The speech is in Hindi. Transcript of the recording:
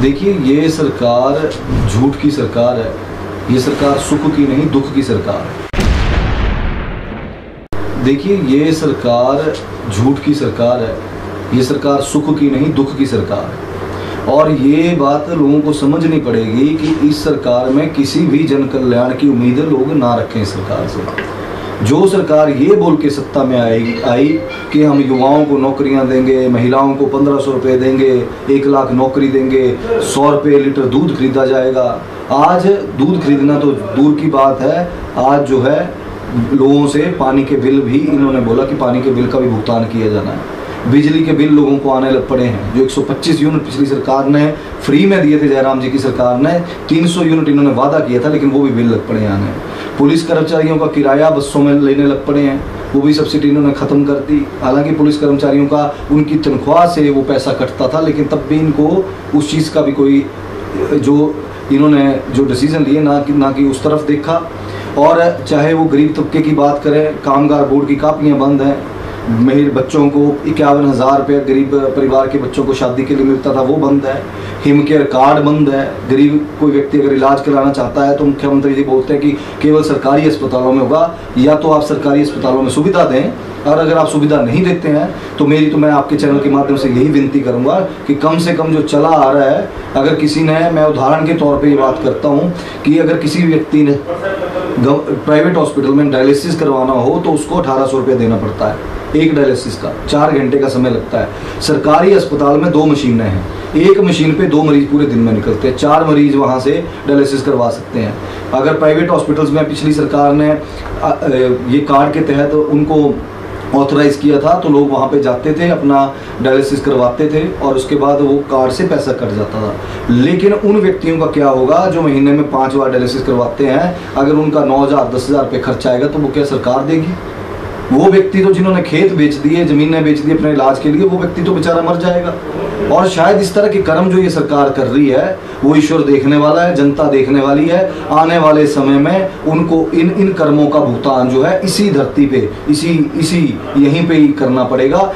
देखिए, ये सरकार झूठ की सरकार है। ये सरकार सुख की नहीं, दुख की सरकार है। देखिए, ये सरकार झूठ की सरकार है। ये सरकार सुख की नहीं, दुख की सरकार है। और ये बात लोगों को समझनी पड़ेगी कि इस सरकार में किसी भी जन कल्याण की उम्मीद लोग ना रखें इस सरकार से। जो सरकार ये बोल के सत्ता में आई कि हम युवाओं को नौकरियां देंगे, महिलाओं को 1500 रुपये देंगे, 1 लाख नौकरी देंगे, 100 रुपये लीटर दूध खरीदा जाएगा। आज दूध खरीदना तो दूर की बात है, आज जो है लोगों से पानी के बिल भी इन्होंने बोला कि पानी के बिल का भी भुगतान किया जाना है। बिजली के बिल लोगों को आने लग पड़े हैं। जो 125 यूनिट पिछली सरकार ने फ्री में दिए थे, जयराम जी की सरकार ने 300 यूनिट इन्होंने वादा किया था, लेकिन वो भी बिल लग पड़े हैं आने। पुलिस कर्मचारियों का किराया बसों में लेने लग पड़े हैं, वो भी सब्सिडी इन्होंने ख़त्म कर दी। हालांकि पुलिस कर्मचारियों का उनकी तनख्वाह से वो पैसा कटता था, लेकिन तब भी इनको उस चीज़ का भी कोई इन्होंने जो डिसीजन लिए ना कि उस तरफ देखा। और चाहे वो गरीब तबके की बात करें, कामगार बोर्ड की कापियाँ बंद हैं। मेरे बच्चों को 51,000 रुपये गरीब परिवार के बच्चों को शादी के लिए मिलता था, वो बंद है। हिम केयर कार्ड बंद है। गरीब कोई व्यक्ति अगर इलाज कराना चाहता है तो मुख्यमंत्री जी बोलते हैं कि केवल सरकारी अस्पतालों में होगा, या तो आप सरकारी अस्पतालों में सुविधा दें, और अगर आप सुविधा नहीं देते हैं तो मैं आपके चैनल के माध्यम से यही विनती करूंगा कि कम से कम जो चला आ रहा है, अगर किसी ने, मैं उदाहरण के तौर पे ये बात करता हूं कि अगर किसी व्यक्ति ने प्राइवेट हॉस्पिटल में डायलिसिस करवाना हो तो उसको 1800 रुपये देना पड़ता है एक डायलिसिस का, 4 घंटे का समय लगता है। सरकारी अस्पताल में 2 मशीनें हैं, एक मशीन पे 2 मरीज पूरे दिन में निकलते हैं, 4 मरीज वहाँ से डायलिसिस करवा सकते हैं। अगर प्राइवेट हॉस्पिटल्स में पिछली सरकार ने ये कार्ड के तहत उनको ऑथराइज किया था तो लोग वहाँ पे जाते थे, अपना डायलिसिस करवाते थे और उसके बाद वो कार्ड से पैसा कट जाता था। लेकिन उन व्यक्तियों का क्या होगा जो महीने में 5 बार डायलिसिस करवाते हैं? अगर उनका 9,000 10,000 रुपये खर्च आएगा तो वो क्या सरकार देगी? वो व्यक्ति तो जिन्होंने खेत बेच दिए, ज़मीनें बेच दी अपने इलाज के लिए, वो व्यक्ति तो बेचारा मर जाएगा। और शायद इस तरह के कर्म जो ये सरकार कर रही है वो ईश्वर देखने वाला है, जनता देखने वाली है। आने वाले समय में उनको इन कर्मों का भुगतान जो है इसी धरती पे, इसी यहीं पे ही करना पड़ेगा।